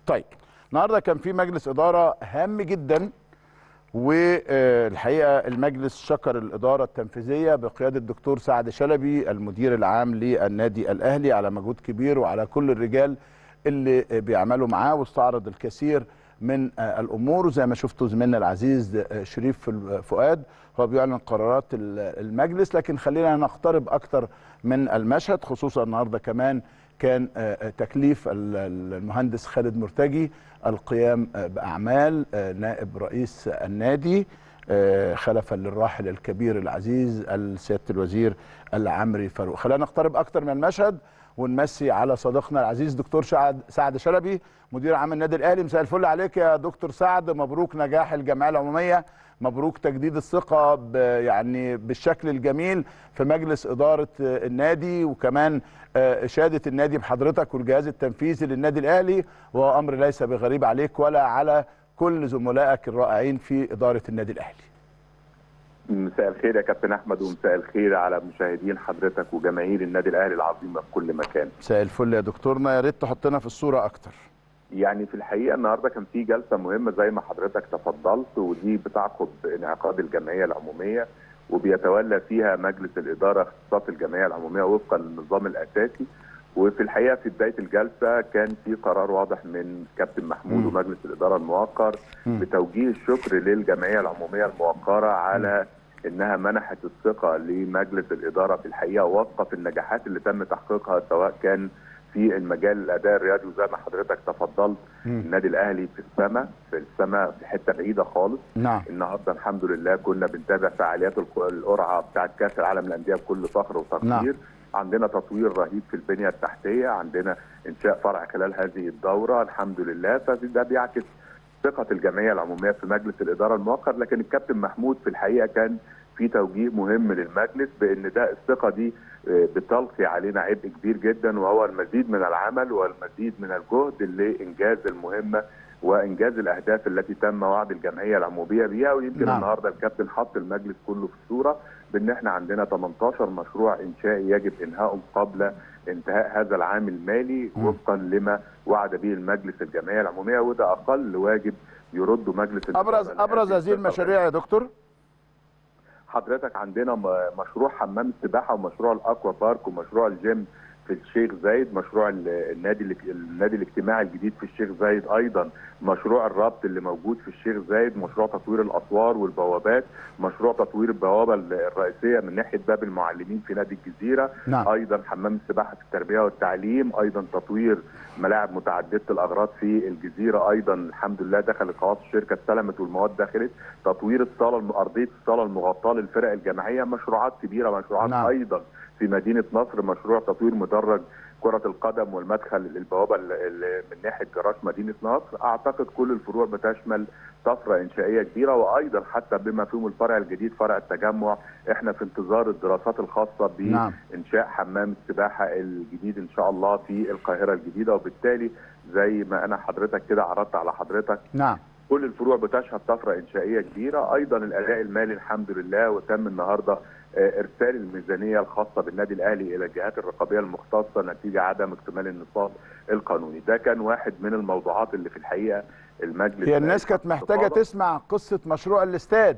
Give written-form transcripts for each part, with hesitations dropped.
طيب، النهارده كان في مجلس اداره هام جدا، والحقيقه المجلس شكر الاداره التنفيذيه بقياده الدكتور سعد شلبي المدير العام للنادي الاهلي على مجهود كبير، وعلى كل الرجال اللي بيعملوا معاه، واستعرض الكثير من الامور. وزي ما شفتوا زميلنا العزيز شريف فؤاد هو بيعلن قرارات المجلس، لكن خلينا نقترب اكتر من المشهد، خصوصا النهارده كمان كان تكليف المهندس خالد مرتجي القيام باعمال نائب رئيس النادي خلفا للراحل الكبير العزيز سياده الوزير العمري فاروق. خلينا نقترب اكتر من المشهد ونمسي على صديقنا العزيز دكتور سعد شلبي مدير عام النادي الاهلي. مساء الفل عليك يا دكتور سعد، مبروك نجاح الجمعيه العموميه، مبروك تجديد الثقه يعني بالشكل الجميل في مجلس اداره النادي، وكمان اشاده النادي بحضرتك والجهاز التنفيذي للنادي الاهلي، وهو امر ليس بغريب عليك ولا على كل زملائك الرائعين في اداره النادي الاهلي. مساء الخير يا كابتن احمد، ومساء الخير على مشاهدين حضرتك وجماهير النادي الاهلي العظيمه في كل مكان. مساء الفل يا دكتورنا، يا ريت تحطنا في الصوره اكتر. يعني في الحقيقه النهارده كان في جلسه مهمه زي ما حضرتك تفضلت، ودي بتعقب انعقاد الجمعيه العموميه، وبيتولى فيها مجلس الاداره اختصاصات الجمعيه العموميه وفقا للنظام الاساسي. وفي الحقيقه في بدايه الجلسه كان في قرار واضح من كابتن محمود ومجلس الاداره الموقر بتوجيه الشكر للجمعيه العموميه الموقره على انها منحت الثقه لمجلس الاداره في الحقيقه وفقا في النجاحات اللي تم تحقيقها، سواء كان في المجال الاداء الرياضي، وزي ما حضرتك تفضلت النادي الاهلي في السماء في حته بعيده خالص. نعم. النهارده الحمد لله كنا بنتابع فعاليات القرعه بتاعت كاس العالم للانديه بكل فخر وتقدير. نعم. عندنا تطوير رهيب في البنيه التحتيه، عندنا انشاء فرع خلال هذه الدوره الحمد لله، فده بيعكس ثقه الجمعيه العموميه في مجلس الاداره المؤقت. لكن الكابتن محمود في الحقيقه كان في توجيه مهم للمجلس بان ده الثقه دي بتلقي علينا عبء كبير جدا، وهو المزيد من العمل والمزيد من الجهد لانجاز المهمه وانجاز الاهداف التي تم وعد الجمعيه العموميه بيها. ويمكن نعم. النهارده الكابتن حط المجلس كله في الصوره بان احنا عندنا 18 مشروع انشائي يجب انهائهم قبل انتهاء هذا العام المالي وفقا لما وعد به المجلس الجمعيه العموميه، وده اقل واجب يرده مجلس ابرز هذه المشاريع يا دكتور. حضرتك عندنا مشروع حمام السباحه ومشروع الاكوا بارك ومشروع الجيم في الشيخ زايد، مشروع النادي الاجتماعي الجديد في الشيخ زايد، ايضا مشروع الربط اللي موجود في الشيخ زايد، مشروع تطوير الاسوار والبوابات، مشروع تطوير البوابه الرئيسيه من ناحيه باب المعلمين في نادي الجزيره. نعم. ايضا حمام السباحه في التربيه والتعليم، ايضا تطوير ملاعب متعدده الاغراض في الجزيره، ايضا الحمد لله دخلت خلاص الشركه استلمت والمواد دخلت، تطوير ارضيه الصاله المغطاه للفرق الجماعيه، مشروعات كبيره، مشروعات. نعم. ايضا في مدينه نصر مشروع تطوير مدرج كرة القدم والمدخل للبوابة من ناحية جراج مدينة نصر. أعتقد كل الفروع بتشمل طفرة إنشائية كبيرة، وأيضا حتى بما فيهم الفرع الجديد فرع التجمع، إحنا في انتظار الدراسات الخاصة بإنشاء حمام السباحة الجديد إن شاء الله في القاهرة الجديدة. وبالتالي زي ما أنا حضرتك كده عرضت على حضرتك، نعم، كل الفروع بتشهد طفرة إنشائية كبيرة. أيضا الأداء المالي الحمد لله، وتم النهارده ارسال الميزانيه الخاصه بالنادي الاهلي الى الجهات الرقابيه المختصه نتيجه عدم اكتمال النصاب القانوني. ده كان واحد من الموضوعات اللي في الحقيقه المجلس. هي الناس كانت محتاجه تسمع قصه مشروع الاستاد.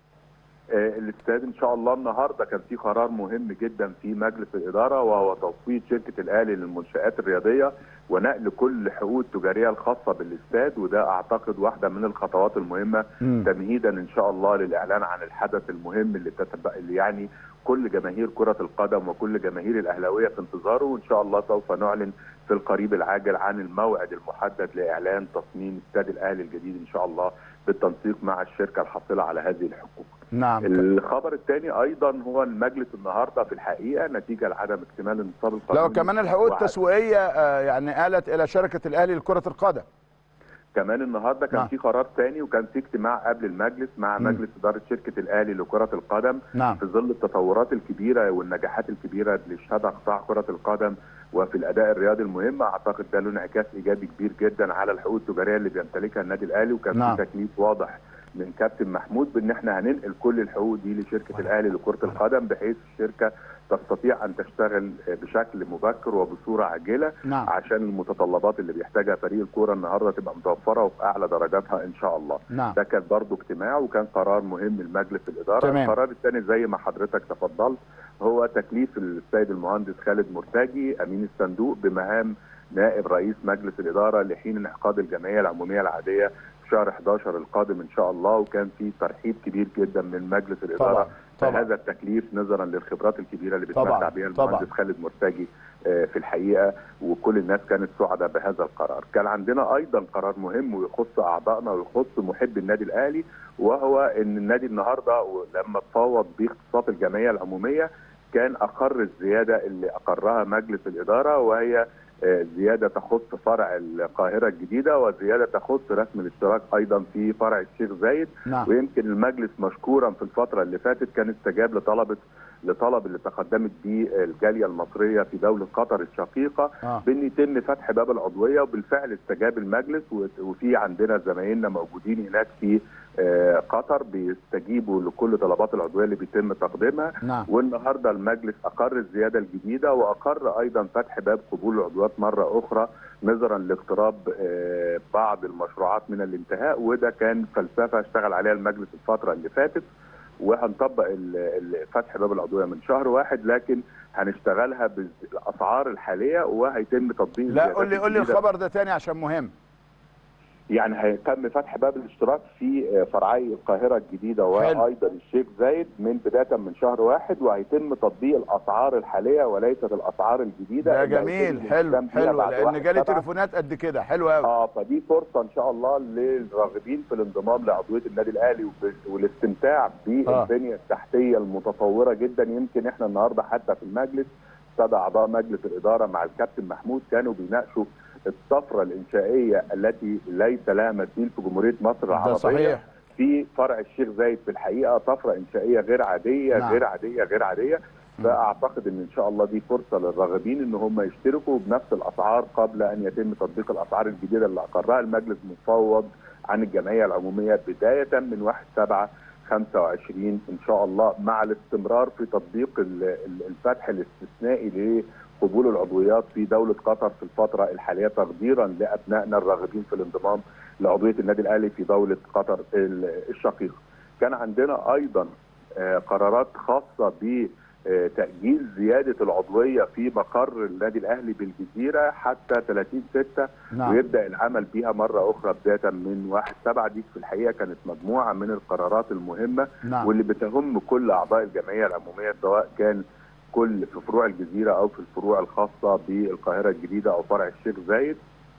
الاستاد ان شاء الله النهارده كان في قرار مهم جدا في مجلس الاداره، وهو توصيه شركه الاهلي للمنشات الرياضيه ونقل كل الحقوق التجاريه الخاصه بالاستاد، وده اعتقد واحده من الخطوات المهمه تمهيدا ان شاء الله للاعلان عن الحدث المهم اللي يعني كل جماهير كره القدم وكل جماهير الاهلاويه في انتظاره. وان شاء الله سوف نعلن في القريب العاجل عن الموعد المحدد لاعلان تصميم استاد الاهلي الجديد ان شاء الله بالتنسيق مع الشركه الحاصله على هذه الحقوق. نعم. الخبر الثاني ايضا هو المجلس النهارده في الحقيقه نتيجه لعدم اكتمال النصاب القانوني، لو كمان الحقوق التسويقيه يعني آلت الى شركه الاهلي لكره القدم. كمان النهارده كان في قرار ثاني، وكان في اجتماع قبل المجلس مع مجلس اداره شركه الاهلي لكره القدم. نعم. في ظل التطورات الكبيره والنجاحات الكبيره اللي شهدها قطاع كره القدم وفي الاداء الرياضي المهم، اعتقد ده له انعكاس ايجابي كبير جدا على الحقوق التجاريه اللي بيمتلكها النادي الاهلي. وكان في تكليف واضح من كابتن محمود بان احنا هننقل كل الحقوق دي لشركه الاهلي لكره القدم، بحيث الشركه تستطيع ان تشتغل بشكل مبكر وبصوره عاجله. نعم. عشان المتطلبات اللي بيحتاجها فريق الكوره النهارده تبقى متوفره وفي اعلى درجاتها ان شاء الله. نعم. ده كان برضه اجتماع وكان قرار مهم لمجلس الاداره. تمام. القرار الثاني زي ما حضرتك تفضلت هو تكليف السيد المهندس خالد مرتجي امين الصندوق بمهام نائب رئيس مجلس الاداره لحين انعقاد الجمعيه العموميه العاديه في شهر 11 القادم ان شاء الله. وكان في ترحيب كبير جدا من مجلس الاداره بهذا التكليف نظرا للخبرات الكبيره اللي بيتمتع بها المهندس خالد مرتجي في الحقيقه، وكل الناس كانت سعداء بهذا القرار. كان عندنا ايضا قرار مهم ويخص اعضائنا ويخص محبي النادي الاهلي، وهو ان النادي النهارده لما تفاوض باختصاص الجمعيه العموميه كان اقر الزياده اللي اقرها مجلس الاداره، وهي زياده تخص فرع القاهره الجديده وزياده تخص رسم الاشتراك ايضا في فرع الشيخ زايد. نعم. ويمكن المجلس مشكورا في الفتره اللي فاتت كان استجاب لطلب اللي تقدمت به الجاليه المصريه في دوله قطر الشقيقه بان يتم فتح باب العضويه، وبالفعل استجاب المجلس. وفي عندنا زمايلنا موجودين هناك في قطر بيستجيبوا لكل طلبات العضويه اللي بيتم تقديمها. نعم. والنهارده المجلس اقر الزياده الجديده واقر ايضا فتح باب قبول العضويات مره اخرى نظرا لاقتراب بعض المشروعات من الانتهاء، وده كان فلسفه اشتغل عليها المجلس الفتره اللي فاتت. وهنطبق فتح باب العضويه من شهر 1، لكن هنشتغلها بالاسعار الحاليه وهيتم تطبيق. لا قول لي الخبر ده تاني عشان مهم. يعني هيتم فتح باب الاشتراك في فرعي القاهره الجديده وايضا الشيخ زايد من بدايه من شهر 1، وهيتم تطبيق الاسعار الحاليه وليست الاسعار الجديده. ده جميل. حلو لان جالي تليفونات قد كده. حلو قوي. فدي فرصه ان شاء الله للراغبين في الانضمام لعضويه النادي الاهلي والاستمتاع بالبنيه التحتيه المتطوره جدا. يمكن احنا النهارده حتى في المجلس ساده اعضاء مجلس الاداره مع الكابتن محمود كانوا بيناقشوا الطفره الانشائيه التي ليس لها مثيل في جمهوريه مصر العربيه. صحيح. في فرع الشيخ زايد في الحقيقه طفره انشائيه غير عاديه. نعم. غير عاديه. فاعتقد ان شاء الله دي فرصه للراغبين ان هم يشتركوا بنفس الاسعار قبل ان يتم تطبيق الاسعار الجديده اللي اقرها المجلس مفوض عن الجمعيه العموميه بدايه من 1/7/25 ان شاء الله، مع الاستمرار في تطبيق الفتح الاستثنائي قبول العضويات في دولة قطر في الفترة الحالية تقديرا لأبنائنا الراغبين في الانضمام لعضوية النادي الأهلي في دولة قطر الشقيقة. كان عندنا أيضا قرارات خاصة بتأجيل زيادة العضوية في مقر النادي الأهلي بالجزيرة حتى 30/6. نعم. ويبدأ العمل بها مرة أخرى بداية من 1/7. دي في الحقيقة كانت مجموعة من القرارات المهمة. نعم. واللي بتهم كل أعضاء الجمعية العمومية سواء كان في فروع الجزيرة أو في الفروع الخاصة بالقاهرة الجديدة أو فرع الشيخ زايد.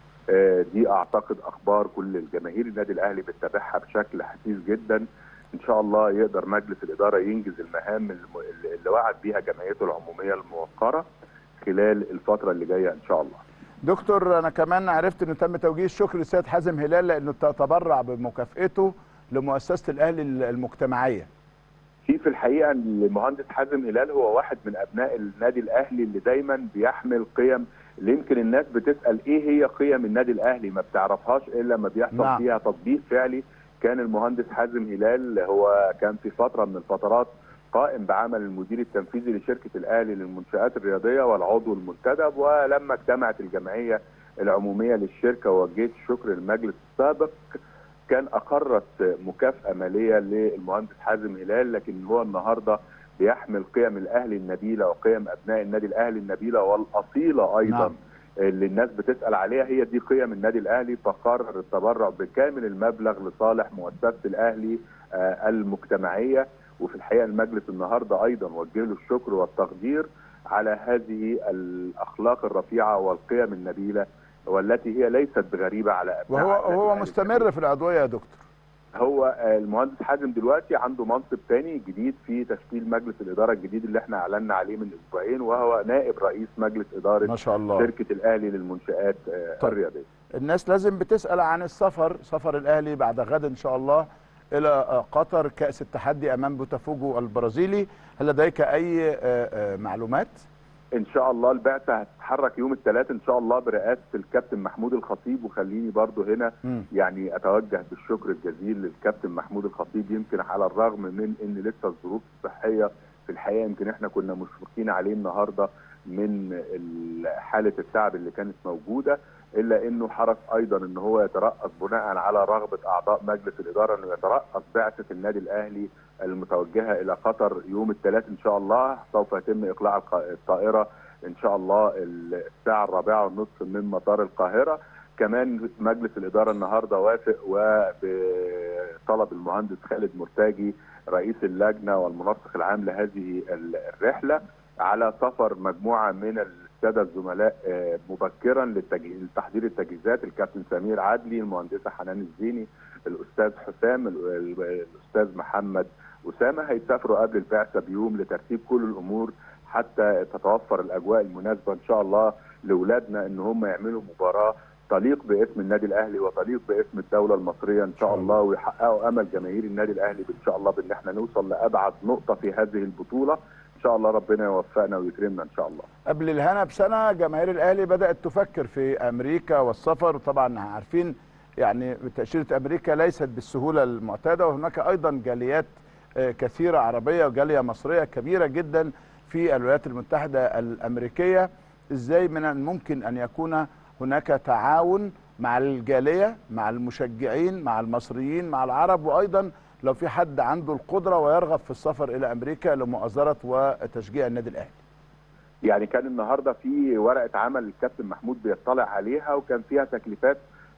دي أعتقد أخبار كل الجماهير النادي الأهلي بتتابعها بشكل حثيث جدا. إن شاء الله يقدر مجلس الإدارة ينجز المهام اللي وعد بيها جمعيته العمومية الموقرة خلال الفترة اللي جاية إن شاء الله. دكتور أنا كمان عرفت إنه تم توجيه الشكر للسيد حازم هلال لأنه تبرع بمكافئته لمؤسسة الأهلي المجتمعية. في الحقيقه المهندس حازم هلال هو واحد من ابناء النادي الاهلي اللي دايما بيحمل قيم اللي يمكن الناس بتسال ايه هي قيم النادي الاهلي ما بتعرفهاش الا لما بيحصل. نعم. فيها تطبيق فعلي. كان المهندس حازم هلال هو كان في فتره من الفترات قائم بعمل المدير التنفيذي لشركه الاهلي للمنشآت الرياضيه والعضو المنتدب. ولما اجتمعت الجمعيه العموميه للشركه ووجهت الشكر للمجلس السابق كان اقرت مكافاه ماليه للمهندس حازم هلال، لكن هو النهارده بيحمل قيم الاهلي النبيله وقيم ابناء النادي الاهلي النبيله والاصيله ايضا. نعم. اللي الناس بتسال عليها هي دي قيم النادي الاهلي. فقرر التبرع بكامل المبلغ لصالح مؤسسه الاهلي المجتمعيه. وفي الحقيقه المجلس النهارده ايضا وجه له الشكر والتقدير على هذه الاخلاق الرفيعه والقيم النبيله والتي هي ليست بغريبه على ابناء. وهو مستمر في العضويه يا دكتور. هو المهندس حازم دلوقتي عنده منصب ثاني جديد في تشكيل مجلس الاداره الجديد اللي احنا اعلنا عليه من اسبوعين، وهو نائب رئيس مجلس اداره ما شاء الله شركه الاهلي للمنشآت الرياضيه. الناس لازم بتسال عن سفر الاهلي بعد غد ان شاء الله الى قطر كاس التحدي امام بوتافوجو البرازيلي. هل لديك اي معلومات؟ ان شاء الله البعثه هتتحرك يوم الثلاث ان شاء الله برئاسه الكابتن محمود الخطيب. وخليني برضو هنا يعني اتوجه بالشكر الجزيل للكابتن محمود الخطيب. يمكن على الرغم من ان لسه الظروف الصحيه في الحقيقه يمكن احنا كنا مشفقين عليه النهارده من حاله التعب اللي كانت موجوده، الا انه حرص ايضا ان هو يترأس بناء على رغبه اعضاء مجلس الاداره انه يترأس بعثه النادي الاهلي المتوجهه الى قطر يوم الثلاث ان شاء الله. سوف يتم اقلاع الطائره ان شاء الله الساعه 4:30 من مطار القاهره. كمان مجلس الاداره النهارده وافق وبطلب المهندس خالد مرتاجي رئيس اللجنه والمنسق العام لهذه الرحله على سفر مجموعه من الساده الزملاء مبكرا لتحضير التجهيزات، الكابتن سمير عدلي، المهندسه حنان الزيني، الاستاذ حسام، الاستاذ محمد اسامه، هيسافروا قبل البعثه بيوم لترتيب كل الامور حتى تتوفر الاجواء المناسبه ان شاء الله لاولادنا ان هم يعملوا مباراه تليق باسم النادي الاهلي وتليق باسم الدوله المصريه ان شاء الله، ويحققوا امل جماهير النادي الاهلي ان شاء الله بان احنا نوصل لابعد نقطه في هذه البطوله. ان شاء الله ربنا يوفقنا ويكرمنا ان شاء الله. قبل الهنا بسنه جماهير الاهلي بدات تفكر في امريكا والسفر، وطبعا عارفين يعني تاشيره امريكا ليست بالسهوله المعتاده، وهناك ايضا جاليات كثيره عربيه وجاليه مصريه كبيره جدا في الولايات المتحده الامريكيه. ازاي من الممكن ان يكون هناك تعاون مع الجاليه، مع المشجعين، مع المصريين، مع العرب، وايضا لو في حد عنده القدره ويرغب في السفر الى امريكا لمؤازره وتشجيع النادي الاهلي؟ يعني كان النهارده في ورقه عمل الكابتن محمود بيطلع عليها، وكان فيها تكليفات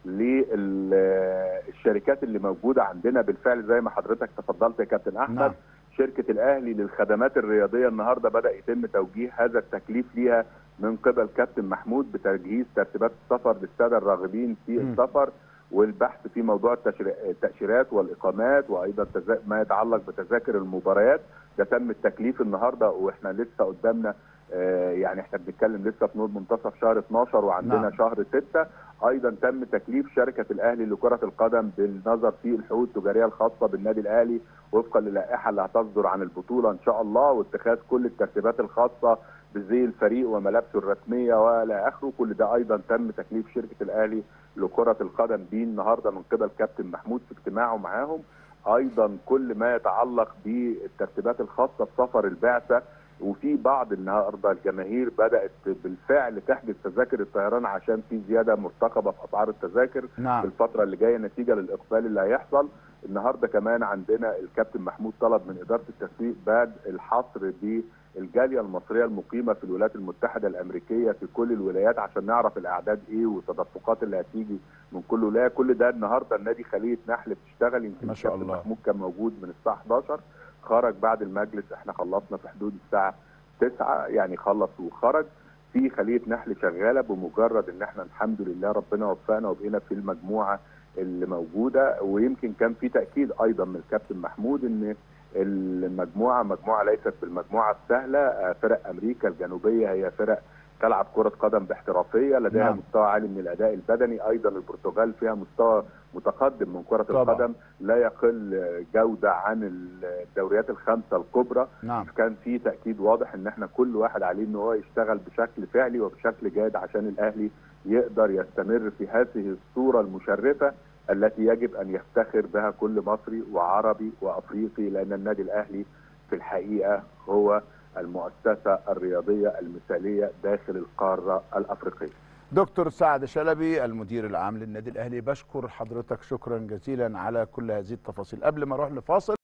للشركات اللي موجوده عندنا بالفعل زي ما حضرتك تفضلت يا كابتن احمد. نعم. شركه الاهلي للخدمات الرياضيه النهارده بدا يتم توجيه هذا التكليف ليها من قبل كابتن محمود بتجهيز ترتيبات السفر للساده الراغبين في السفر والبحث في موضوع التاشيرات والاقامات، وايضا ما يتعلق بتذاكر المباريات. ده تم التكليف النهارده، واحنا لسه قدامنا يعني احنا بنتكلم لسه في منتصف شهر 12 وعندنا نعم. شهر 6. ايضا تم تكليف شركه الاهلي لكره القدم بالنظر في الحقوق التجاريه الخاصه بالنادي الاهلي وفقا للائحه اللي هتصدر عن البطوله ان شاء الله، واتخاذ كل الترتيبات الخاصه بزي الفريق وملابسه الرسميه والى اخره. كل ده ايضا تم تكليف شركه الاهلي لكره القدم بيه النهارده من قبل كابتن محمود في اجتماعه معاهم. ايضا كل ما يتعلق بالترتيبات الخاصه بسفر البعثه، وفي بعض النهارده الجماهير بدات بالفعل تحجز تذاكر الطيران عشان في زياده مرتقبه في اسعار التذاكر نعم. في الفتره اللي جايه نتيجه للاقبال اللي هيحصل. النهارده كمان عندنا الكابتن محمود طلب من اداره التسويق بعد الحصر بالجاليه المصريه المقيمه في الولايات المتحده الامريكيه في كل الولايات عشان نعرف الاعداد ايه والتدفقات اللي هتيجي من كل ولايه. كل ده النهارده النادي خليه نحل بتشتغل. يمكن ما شاء الله محمود كان موجود من الساعه 11 خرج بعد المجلس، احنا خلصنا في حدود الساعه 9 يعني خلص وخرج. في خليه نحل شغاله بمجرد ان احنا الحمد لله ربنا وفقنا وبقينا في المجموعه اللي موجوده. ويمكن كان في تاكيد ايضا من الكابتن محمود ان المجموعه ليست بالمجموعه السهله. فرق امريكا الجنوبيه هي فرق تلعب كره قدم باحترافيه لديها نعم. مستوى عالي من الاداء البدني. ايضا البرتغال فيها مستوى متقدم من كره طبعا. القدم لا يقل جوده عن الدوريات الخمسه الكبرى نعم. كان في تاكيد واضح ان احنا كل واحد عليه ان هو يشتغل بشكل فعلي وبشكل جاد عشان الاهلي يقدر يستمر في هذه الصوره المشرفه التي يجب ان يفتخر بها كل مصري وعربي وافريقي، لان النادي الاهلي في الحقيقه هو المؤسسه الرياضيه المثاليه داخل القاره الافريقيه. دكتور سعد شلبي المدير العام للنادي الاهلي، بشكر حضرتك شكرا جزيلا على كل هذه التفاصيل. قبل ما اروح لفاصل